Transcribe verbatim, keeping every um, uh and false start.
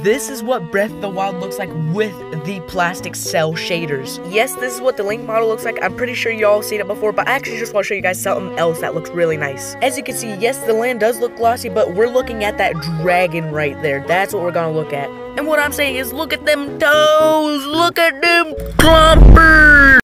this is what Breath of the Wild looks like with the plastic cell shaders. Yes, this is what the Link model looks like. I'm pretty sure y'all seen it before, but I actually just want to show you guys something else that looks really nice. As you can see, yes, the land does look glossy, but we're looking at that dragon right there. That's what we're gonna look at. And what I'm saying is, look at them toes! Look at them clumpers!